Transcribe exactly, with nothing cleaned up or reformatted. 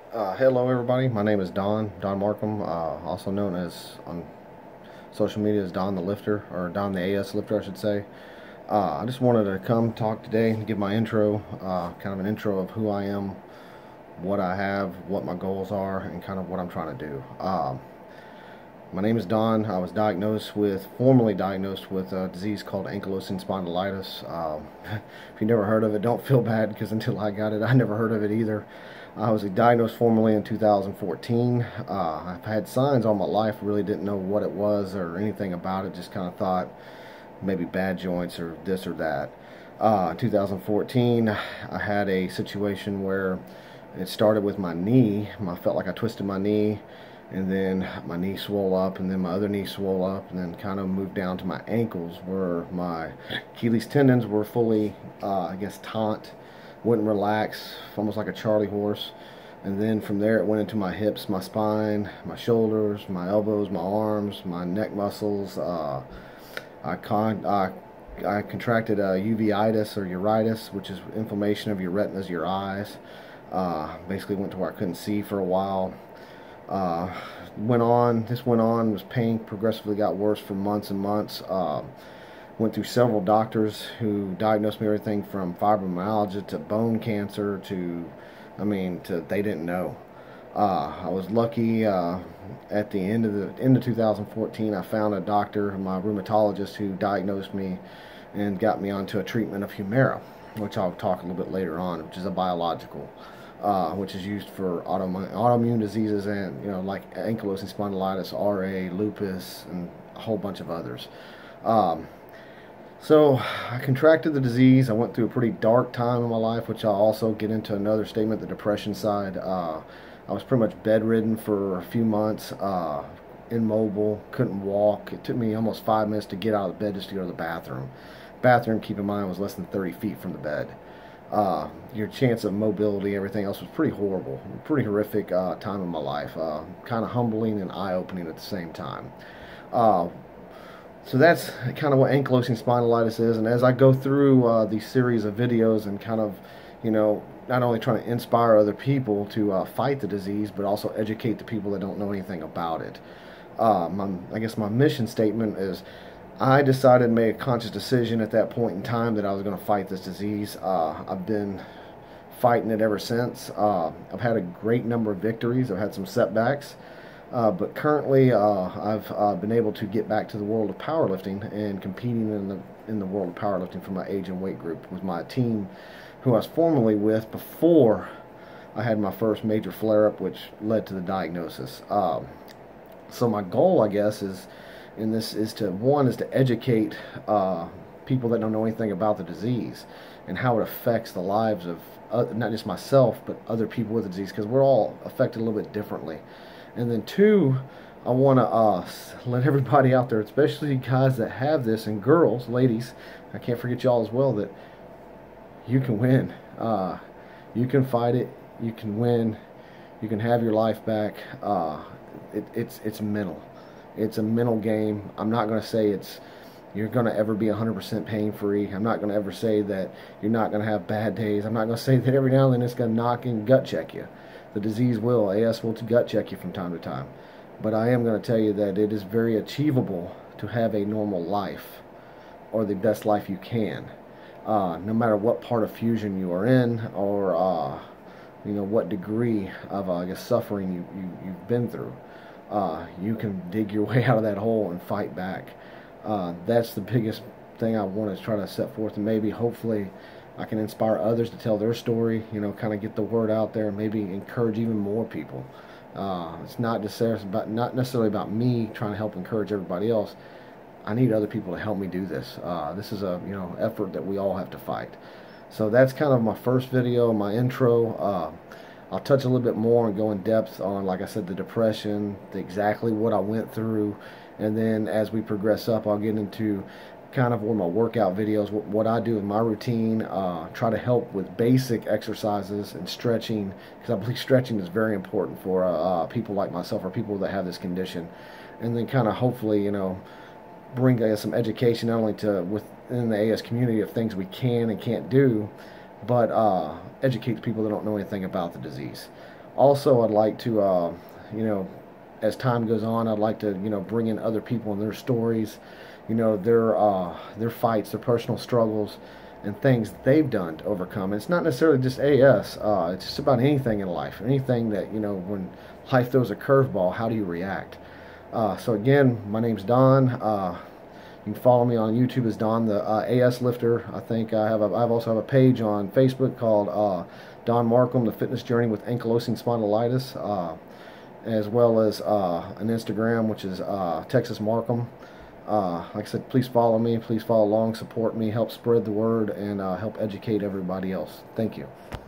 Uh, hello, everybody. My name is Don, Don Markham, uh, also known as on social media as Don the Lifter, or Don the A S Lifter, I should say. Uh, I just wanted to come talk today and give my intro, uh, kind of an intro of who I am, what I have, what my goals are, and kind of what I'm trying to do. Uh, my name is Don. I was diagnosed with, formally diagnosed with a disease called Ankylosing Spondylitis. Um, if you never heard of it, don't feel bad, because until I got it, I never heard of it either. I was diagnosed formally in two thousand fourteen. Uh, I've had signs all my life, really didn't know what it was or anything about it, just kind of thought maybe bad joints or this or that. Uh, two thousand fourteen, I had a situation where it started with my knee. I felt like I twisted my knee, and then my knee swelled up, and then my other knee swelled up, and then kind of moved down to my ankles, where my Achilles tendons were fully, uh, I guess, taut, wouldn't relax, almost like a Charlie horse. And then from there it went into my hips, my spine, my shoulders, my elbows, my arms, my neck muscles. Uh, I, con I, I contracted a uveitis or uritis, which is inflammation of your retinas, your eyes. Uh, basically went to where I couldn't see for a while. Uh, went on, this went on, was pain progressively got worse for months and months. Uh, went through several doctors who diagnosed me everything from fibromyalgia to bone cancer to, I mean, to they didn't know. Uh, I was lucky. Uh, at the end of the end of two thousand fourteen, I found a doctor, my rheumatologist, who diagnosed me and got me onto a treatment of Humira, which I'll talk a little bit later on, which is a biological, uh, which is used for autoimmune, autoimmune diseases and, you know, like ankylosing spondylitis, R A, lupus, and a whole bunch of others. Um, So I contracted the disease. I went through a pretty dark time in my life, which I'll also get into another statement, the depression side. Uh, I was pretty much bedridden for a few months, uh, immobile, couldn't walk. It took me almost five minutes to get out of bed just to go to the bathroom. Bathroom, keep in mind, was less than thirty feet from the bed. Uh, your chance of mobility, everything else was pretty horrible. Pretty horrific uh, time in my life. Uh, kind of humbling and eye-opening at the same time. Uh, So that's kind of what ankylosing spondylitis is. And as I go through uh, these series of videos and kind of, you know, not only trying to inspire other people to uh, fight the disease, but also educate the people that don't know anything about it. Uh, my, I guess my mission statement is, I decided to make a conscious decision at that point in time that I was going to fight this disease. Uh, I've been fighting it ever since. Uh, I've had a great number of victories. I've had some setbacks. Uh, but currently, uh, I've uh, been able to get back to the world of powerlifting and competing in the in the world of powerlifting for my age and weight group with my team, who I was formerly with before I had my first major flare-up, which led to the diagnosis. Um, so my goal, I guess, is in this is to one is to educate uh, people that don't know anything about the disease and how it affects the lives of uh, not just myself but other people with the disease, because we're all affected a little bit differently. And then two, I want to uh, let everybody out there, especially guys that have this, and girls, ladies, I can't forget y'all as well, that you can win. Uh, you can fight it. You can win. You can have your life back. Uh, it, it's it's mental. It's a mental game. I'm not going to say it's you're going to ever be one hundred percent pain-free. I'm not going to ever say that you're not going to have bad days. I'm not going to say that every now and then it's going to knock and gut check you. The disease will, A S will gut check you from time to time. But I am going to tell you that it is very achievable to have a normal life, or the best life you can. Uh, no matter what part of fusion you are in, or uh, you know, what degree of uh, I guess suffering you, you, you've been through. Uh, you can dig your way out of that hole and fight back. Uh, that's the biggest thing I want to try to set forth, and maybe hopefully I can inspire others to tell their story, you know, kind of get the word out there, and maybe encourage even more people. Uh, it's not just about, not necessarily about me trying to help encourage everybody else. I need other people to help me do this. Uh, this is a, you know, effort that we all have to fight. So that's kind of my first video, my intro. Uh, I'll touch a little bit more and go in depth on, like I said, the depression, the, exactly what I went through, and then as we progress up, I'll get into kind of one of my workout videos, what, what I do in my routine, uh, try to help with basic exercises and stretching, because I believe stretching is very important for uh, uh, people like myself, or people that have this condition. And then kind of hopefully, you know, bring uh, some education not only to within the A S community of things we can and can't do, but uh, educate the people that don't know anything about the disease. Also, I'd like to, uh, you know, as time goes on, I'd like to, you know, bring in other people and their stories, you know, their uh, their fights, their personal struggles, and things they've done to overcome. It's not necessarily just A S. Uh, it's just about anything in life, anything that, you know, when life throws a curveball, how do you react? Uh, so again, my name's Don. Uh, you can follow me on YouTube as Don the uh, A S Lifter. I think I have a, I also have a page on Facebook called uh, Don Markham, The Fitness Journey with Ankylosing Spondylitis, uh, as well as uh, an Instagram, which is uh, Texas Markham. Uh, like I said, please follow me. Please follow along, support me, help spread the word, and uh, help educate everybody else. Thank you.